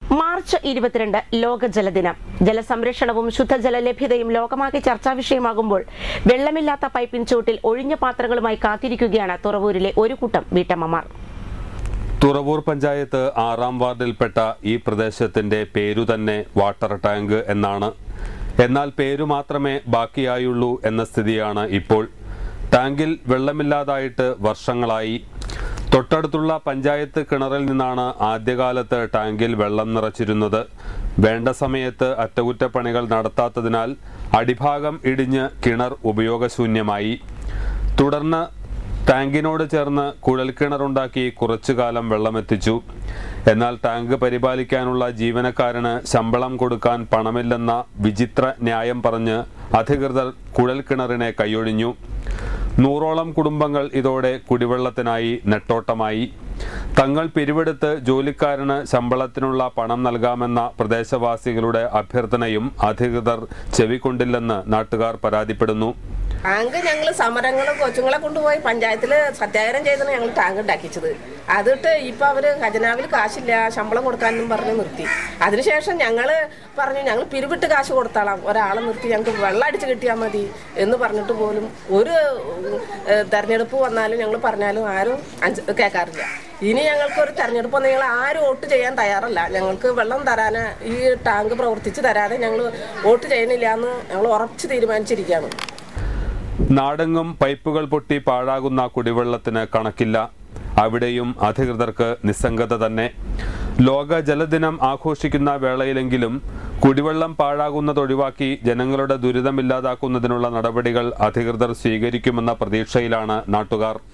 March 22 ലോക ജലദിനം. ജലസംരക്ഷണവും ശുദ്ധജല ലഭ്യതയും ലോകമാകെ ചർച്ചാ വിഷയമാകുമ്പോൾ വെള്ളമില്ലാത്ത പൈപ്പിൻ ചുവട്ടിൽ ഒഴിഞ്ഞ പാത്രങ്ങളുമായി കാത്തിരിക്കുകയാണ് തുറവൂരിലെ ഒരു കൂട്ടം വീട്ടമ്മമാർ. തുറവൂർ പഞ്ചായത്ത് 6-ാം വാർഡിൽപ്പെട്ട ഈ പ്രദേശത്തിന്റെ പേരു തന്നെ വാട്ടർ ടാങ്ക് എന്നാണ്. എന്നാൽ പേരു മാത്രമേ ബാക്കിയായുള്ളൂ എന്ന സ്ഥിതിയാണ് ഇപ്പോൾ. ടാങ്കിൽ വെള്ളമില്ലാതായിട്ട് വർഷങ്ങളായി. തൊട്ടടുത്തുള്ള പഞ്ചായത്ത് കിണറിൽ നിന്നാണ് ആദ്യകാലത്ത് ടാങ്കിൽ വെള്ളം നിറച്ചിരുന്നത്. വേണ്ട സമയത്ത് അറ്റകുറ്റപ്പണികൾ നടത്താത്തതിനാൽ അടിഭാഗം ഇടിഞ്ഞ് കിണർ ഉപയോഗശൂന്യമായി. തുടർന്ന് ടാങ്കിനോട് ചേർന്ന് കുഴൽക്കിണറുണ്ടാക്കി കുറച്ചു കാലം വെള്ളമെത്തിച്ചു. എന്നാൽ ടാങ്ക് പരിപാലിക്കാനുള്ള ജീവനക്കാരന് ശമ്പളം കൊടുക്കാൻ പണമില്ലെന്ന വിചിത്ര ന്യായം പറഞ്ഞ് അധികൃതർ കുഴൽക്കിണറിനെ കൈയൊഴിഞ്ഞു. 100ഓളം കുടുംബങ്ങൾ ഇതോടെ കുടിവെള്ളത്തിനായി നെട്ടോട്ടമായി. തങ്ങൾ പിരിവെടുത്ത് ജോലിക്കാരന് ശമ്പളത്തിനുള്ള പണം നൽകാമെന്ന പ്രദേശവാസികളുടെ അഭ്യർത്ഥനയും അധികൃതർ ചെവിക്കൊണ്ടില്ലെന്ന് നാട്ടുകാർ പരാതിപ്പെടുന്നു. ടാങ്ക് ഞങ്ങൾ സമരങ്ങളും കൊച്ചുങ്ങളെ കൊണ്ടുപോയി പഞ്ചായത്തിൽ സത്യാഗ്രഹം ചെയ്താണ് ഞങ്ങൾ ടാങ്ക് ഉണ്ടാക്കിച്ചത്. അതിട്ട് ഇപ്പം അവർ ഖജനാവിൽ കാശില്ല, ശമ്പളം കൊടുക്കാനും പറഞ്ഞ് നിർത്തി. അതിനുശേഷം ഞങ്ങൾ പറഞ്ഞു ഞങ്ങൾ പിരിവിട്ട് കാശ് കൊടുത്താളാം, ഒരാളെ നിർത്തി ഞങ്ങൾക്ക് വെള്ളം അടിച്ച് കിട്ടിയാൽ മതി എന്ന് പറഞ്ഞിട്ട് പോലും ഒരു തെരഞ്ഞെടുപ്പ് വന്നാലും ഞങ്ങൾ പറഞ്ഞാലും ആരും കേൾക്കാറില്ല. ഇനി ഞങ്ങൾക്കൊരു തെരഞ്ഞെടുപ്പ് വന്നാൽ ഞങ്ങൾ ആരും വോട്ട് ചെയ്യാൻ തയ്യാറല്ല. ഞങ്ങൾക്ക് വെള്ളം തരാന് ഈ ടാങ്ക് പ്രവർത്തിച്ച് തരാതെ ഞങ്ങൾ വോട്ട് ചെയ്യണില്ല എന്ന് ഞങ്ങൾ ഉറച്ച് തീരുമാനിച്ചിരിക്കുകയാണ്. നാടെങ്ങും പൈപ്പുകൾ പൊട്ടി പാഴാകുന്ന കുടിവെള്ളത്തിന് കണക്കില്ല. അവിടെയും അധികൃതർക്ക് നിസ്സംഗത തന്നെ. ലോക ജലദിനം ആഘോഷിക്കുന്ന വേളയിലെങ്കിലും കുടിവെള്ളം പാഴാകുന്നതൊഴിവാക്കി ജനങ്ങളുടെ ദുരിതമില്ലാതാക്കുന്നതിനുള്ള നടപടികൾ അധികൃതർ സ്വീകരിക്കുമെന്ന പ്രതീക്ഷയിലാണ് നാട്ടുകാർ.